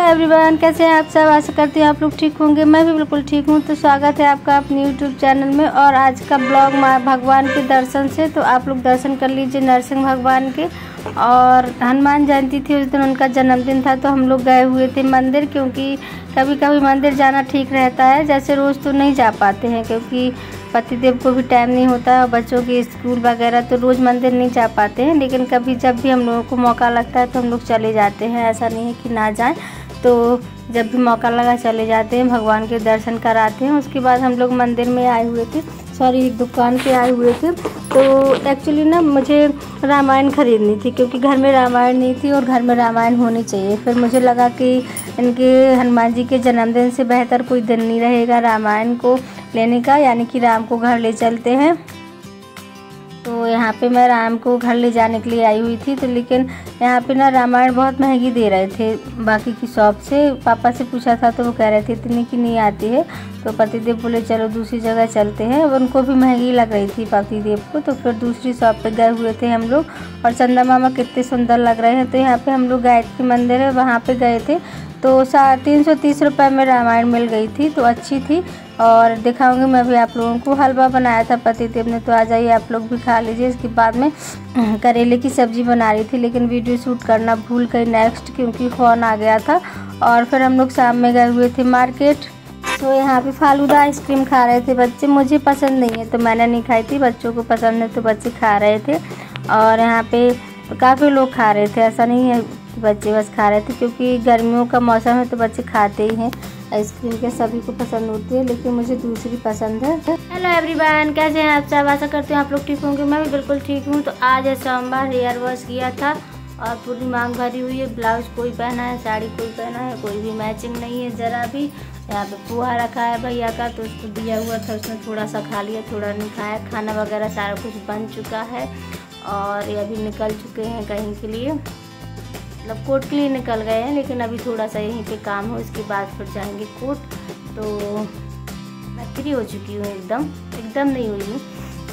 Everyone, कैसे हैं आप सब। आशा करती हूँ आप लोग ठीक होंगे। मैं भी बिल्कुल ठीक हूँ। तो स्वागत है आपका अपने यूट्यूब चैनल में। और आज का ब्लॉग माँ भगवान के दर्शन से, तो आप लोग दर्शन कर लीजिए नरसिंह भगवान के। और हनुमान जयंती थी, उस दिन उनका जन्मदिन था, तो हम लोग गए हुए थे मंदिर, क्योंकि कभी कभी मंदिर जाना ठीक रहता है। जैसे रोज़ तो नहीं जा पाते हैं, क्योंकि पतिदेव को भी टाइम नहीं होता और बच्चों की स्कूल वगैरह, तो रोज़ मंदिर नहीं जा पाते हैं। लेकिन कभी जब भी हम लोगों को मौका लगता है तो हम लोग चले जाते हैं। ऐसा नहीं है कि ना जाएं, तो जब भी मौका लगा चले जाते हैं, भगवान के दर्शन कराते हैं। उसके बाद हम लोग मंदिर में आए हुए थे, एक दुकान पे आए हुए थे। तो एक्चुअली ना मुझे रामायण ख़रीदनी थी, क्योंकि घर में रामायण नहीं थी और घर में रामायण होनी चाहिए। फिर मुझे लगा कि इनके हनुमान जी के जन्मदिन से बेहतर कोई दिन नहीं रहेगा रामायण को लेने का, यानी कि राम को घर ले चलते हैं। तो यहाँ पे मैं राम को घर ले जाने के लिए आई हुई थी। तो लेकिन यहाँ पे ना रामायण बहुत महंगी दे रहे थे बाकी की शॉप से। पापा से पूछा था तो वो कह रहे थे इतनी की नहीं आती है। तो पतिदेव बोले चलो दूसरी जगह चलते हैं। अब उनको भी महंगी लग रही थी पतिदेव को, तो फिर दूसरी शॉप पे गए हुए थे हम लोग। और चंदा मामा कितने सुंदर लग रहे हैं। तो यहाँ पे हम लोग गायत्री मंदिर है, वहाँ पे गए थे। तो 330 रुपये में रामायण मिल गई थी, तो अच्छी थी। और दिखाऊंगी मैं भी आप लोगों को। हलवा बनाया था पतिदेव ने, तो आ जाइए आप लोग भी खा लीजिए। इसके बाद में करेले की सब्ज़ी बना रही थी, लेकिन वीडियो शूट करना भूल गई नेक्स्ट, क्योंकि फ़ोन आ गया था। और फिर हम लोग शाम में गए हुए थे मार्केट। तो यहाँ पे फालूदा आइसक्रीम खा रहे थे बच्चे। मुझे पसंद नहीं है तो मैंने नहीं खाई थी, बच्चों को पसंद है तो बच्चे खा रहे थे। और यहाँ पे काफ़ी लोग खा रहे थे, ऐसा नहीं है कि बच्चे बस खा रहे थे, क्योंकि गर्मियों का मौसम है तो बच्चे खाते ही हैं आइसक्रीम के। सभी को पसंद होती है, लेकिन मुझे दूसरी पसंद है। हेलो एवरीवन, कैसे हैं आप सब। आशा करती हूँ आप लोग ठीक होंगे। मैं भी बिल्कुल ठीक हूँ। तो आज है सोमवार, हेयर वॉश किया था और पूरी मांग भरी हुई है। ब्लाउज कोई पहना है, साड़ी कोई पहना है, कोई भी मैचिंग नहीं है ज़रा भी। यहाँ पे पोहा रखा है भैया का, तो उसको दिया हुआ था, उसने थोड़ा सा खा लिया, थोड़ा नहीं खाया। खाना वगैरह सारा कुछ बन चुका है और ये अभी निकल चुके हैं कहीं के लिए, मतलब कोर्ट के लिए निकल गए हैं। लेकिन अभी थोड़ा सा यहीं पे काम हो, उसके बाद फिर जाएंगे कोर्ट। तो मैं फ्री हो चुकी हूँ, एकदम नहीं हुई हूँ।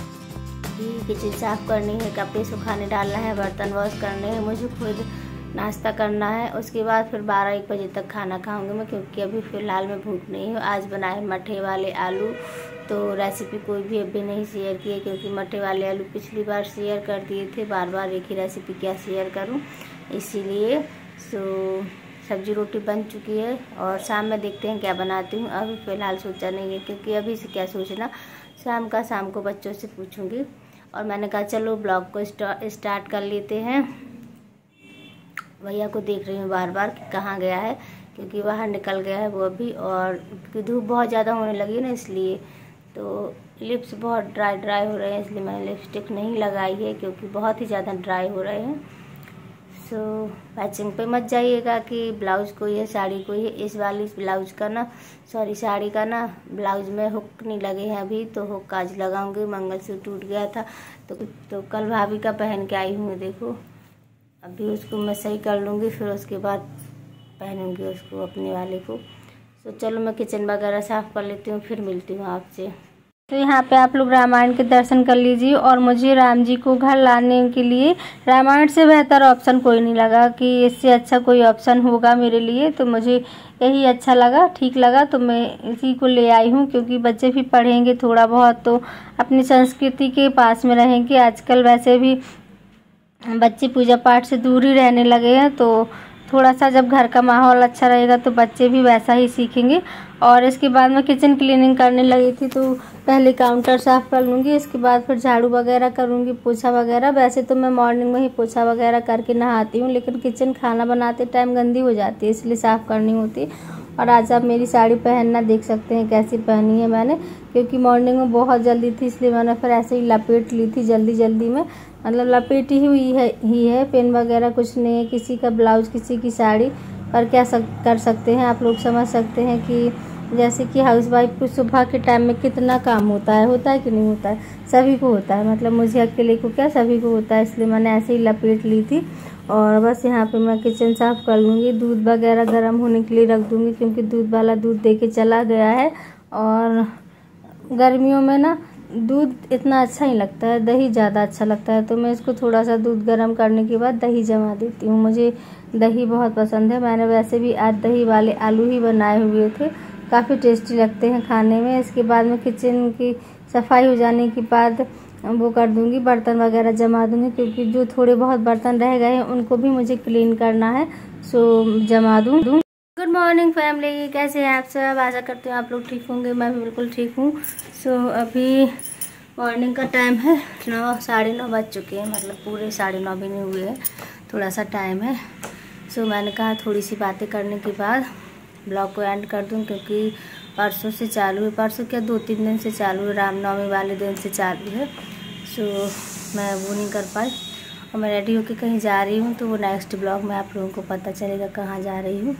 किचन साफ़ करनी है, कपड़े सुखाने डालना है, बर्तन वॉश करने हैं, मुझे खुद नाश्ता करना है। उसके बाद फिर 12-1 बजे तक खाना खाऊंगी मैं, क्योंकि अभी फ़िलहाल मैं भूख नहीं हूँ। आज बनाए मठे वाले आलू, तो रेसिपी कोई भी अभी नहीं शेयर की है, क्योंकि मठे वाले आलू पिछली बार शेयर कर दिए थे। बार बार एक ही रेसिपी क्या शेयर करूँ, इसीलिए। सब्जी रोटी बन चुकी है और शाम में देखते हैं क्या बनाती हूँ। अभी फ़िलहाल सोचा नहीं है, क्योंकि अभी से क्या सोचना, शाम को बच्चों से पूछूंगी। और मैंने कहा चलो ब्लॉग को स्टार्ट कर लेते हैं। भैया को देख रही हूँ बार बार कि कहाँ गया है, क्योंकि बाहर निकल गया है वो अभी। और धूप बहुत ज़्यादा होने लगी है ना, इसलिए। तो लिप्स बहुत ड्राई हो रहे हैं, इसलिए मैंने लिपस्टिक नहीं लगाई है, क्योंकि बहुत ही ज़्यादा ड्राई हो रहे हैं। मैचिंग पे मत जाइएगा कि ब्लाउज को ये साड़ी को ये, इस वाली ब्लाउज का ना, साड़ी का ना ब्लाउज में हुक नहीं लगे हैं अभी, तो हुक आज लगाऊंगी। मंगलसूत्र टूट गया था, तो कल भाभी का पहन के आई हूँ, देखो। अभी उसको मैं सही कर लूँगी, फिर उसके बाद पहनूँगी उसको, अपने वाले को। तो चलो मैं किचन वगैरह साफ़ कर लेती हूँ, फिर मिलती हूँ आपसे। तो यहाँ पे आप लोग रामायण के दर्शन कर लीजिए। और मुझे राम जी को घर लाने के लिए रामायण से बेहतर ऑप्शन कोई नहीं लगा, कि इससे अच्छा कोई ऑप्शन होगा मेरे लिए। तो मुझे यही अच्छा लगा, ठीक लगा, तो मैं इसी को ले आई हूँ। क्योंकि बच्चे भी पढ़ेंगे थोड़ा बहुत, तो अपनी संस्कृति के पास में रहेंगे। आजकल वैसे भी बच्चे पूजा पाठ से दूर ही रहने लगे हैं, तो थोड़ा सा जब घर का माहौल अच्छा रहेगा तो बच्चे भी वैसा ही सीखेंगे। और इसके बाद मैं किचन क्लीनिंग करने लगी थी, तो पहले काउंटर साफ़ कर लूँगी, इसके बाद फिर झाड़ू वगैरह करूँगी, पोछा वगैरह। वैसे तो मैं मॉर्निंग में ही पोछा वगैरह करके नहाती हूँ, लेकिन किचन खाना बनाते टाइम गंदी हो जाती है, इसलिए साफ़ करनी होती है। और आज आप मेरी साड़ी पहनना देख सकते हैं कैसी पहनी है मैंने, क्योंकि मॉर्निंग में बहुत जल्दी थी, इसलिए मैंने फिर ऐसे ही लपेट ली थी जल्दी में। मतलब लपेटी हुई है, पेन वगैरह कुछ नहीं है। किसी का ब्लाउज, किसी की साड़ी, पर क्या कर सकते हैं आप लोग, समझ सकते हैं कि जैसे कि हाउसवाइफ को सुबह के टाइम में कितना काम होता है कि नहीं होता है, सभी को होता है। मतलब मुझे अकेले को क्या, सभी को होता है, इसलिए मैंने ऐसे ही लपेट ली थी। और बस यहाँ पे मैं किचन साफ़ कर लूँगी। दूध वगैरह गर्म होने के लिए रख दूँगी, क्योंकि दूध वाला दूध दे के चला गया है। और गर्मियों में ना दूध इतना अच्छा नहीं लगता है, दही ज़्यादा अच्छा लगता है। तो मैं इसको थोड़ा सा दूध गर्म करने के बाद दही जमा देती हूँ। मुझे दही बहुत पसंद है। मैंने वैसे भी आज दही वाले आलू ही बनाए हुए थे, काफ़ी टेस्टी लगते हैं खाने में। इसके बाद में किचन की सफाई हो जाने के बाद वो कर दूँगी, बर्तन वगैरह जमा दूँगी, क्योंकि जो थोड़े बहुत बर्तन रह गए हैं उनको भी मुझे क्लीन करना है, सो जमा दूँ। गुड मॉर्निंग फैमिली, कैसे हैं आप सब? आशा करती हूँ आप लोग ठीक होंगे। मैं भी बिल्कुल ठीक हूँ। सो अभी मॉर्निंग का टाइम है 9, 9:30 बज चुके हैं, मतलब पूरे 9:30 भी नहीं हुए हैं, थोड़ा सा टाइम है। सो मैंने कहा थोड़ी सी बातें करने के बाद ब्लॉग को एंड कर दूँ, क्योंकि परसों से चालू है, परसों क्या 2-3 दिन से चालू है, रामनवमी वाले दिन से चालू है। सो मैं वो नहीं कर पाई और मैं रेडी होकर कहीं जा रही हूँ, तो वो नेक्स्ट ब्लॉग में आप लोगों को पता चलेगा कहाँ जा रही हूँ।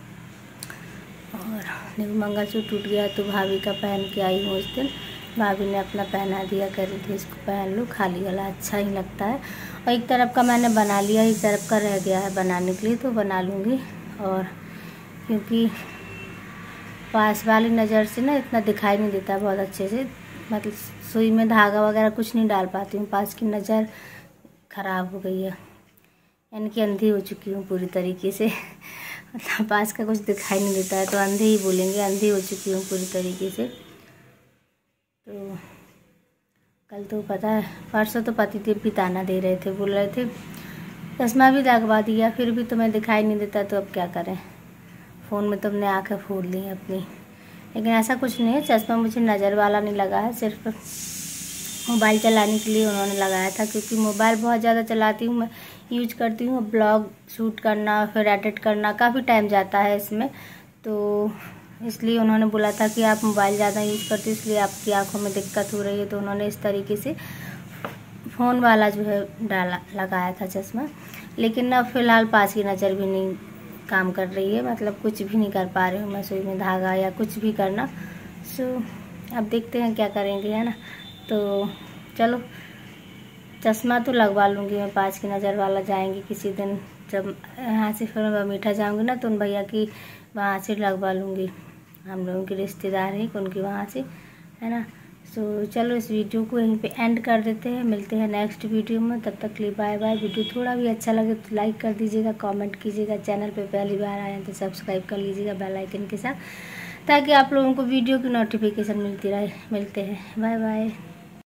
और न्यू मंगलसूत्र टूट गया तो भाभी का पहन के आई हूँ। उस दिन भाभी ने अपना पहना दिया, कह रही थी इसको पहन लो, खाली गला अच्छा ही लगता है। और एक तरफ का मैंने बना लिया, एक तरफ का रह गया है बनाने के लिए, तो बना लूँगी। और क्योंकि पास वाली नज़र से ना इतना दिखाई नहीं देता बहुत अच्छे से, मतलब सुई में धागा वगैरह कुछ नहीं डाल पाती हूँ, पास की नज़र ख़राब हो गई है, यानी कि अंधी हो चुकी हूँ पूरी तरीके से। मतलब पास का कुछ दिखाई नहीं देता है, तो अंधे ही बोलेंगे, अंधी हो चुकी हूँ पूरी तरीके से। तो कल तो पता है, परसों तो पति देव भी ताना दे रहे थे, बोल रहे थे चश्मा भी लगवा दिया फिर भी तुम्हें दिखाई नहीं देता, तो अब क्या करें, फ़ोन में तुमने आँखें फोड़ ली हैं अपनी। लेकिन ऐसा कुछ नहीं है, चश्मा मुझे नज़र वाला नहीं लगा है, सिर्फ मोबाइल चलाने के लिए उन्होंने लगाया था, क्योंकि मोबाइल बहुत ज़्यादा चलाती हूँ मैं, यूज करती हूँ। ब्लॉग शूट करना फिर एडिट करना काफ़ी टाइम जाता है इसमें, तो इसलिए उन्होंने बोला था कि आप मोबाइल ज़्यादा यूज करते हो इसलिए आपकी आंखों में दिक्कत हो रही है, तो उन्होंने इस तरीके से फ़ोन वाला जो है लगाया था चश्मा। लेकिन ना फ़िलहाल पास की नज़र भी नहीं काम कर रही है, मतलब कुछ भी नहीं कर पा रही हूँ मैं, सुई में धागा या कुछ भी करना। सो अब देखते हैं क्या करेंगे, है ना। तो चलो चश्मा तो लगवा लूँगी मैं, पास की नज़र वाला। जाएंगे किसी दिन जब यहाँ से, फिर मैं मीठा जाऊँगी ना, तो उन भैया की वहाँ से लगवा लूँगी, हम लोगों के रिश्तेदार हैं उनकी वहाँ से, है ना। सो चलो इस वीडियो को यहीं पे एंड कर देते हैं, मिलते हैं नेक्स्ट वीडियो में, तब तक के लिए बाय बाय। वीडियो थोड़ा भी अच्छा लगे तो लाइक कर दीजिएगा, कमेंट कीजिएगा, चैनल पे पहली बार आए हैं तो सब्सक्राइब कर लीजिएगा बेल आइकन के साथ, ताकि आप लोगों को वीडियो की नोटिफिकेशन मिलती रहे। मिलते हैं, बाय बाय।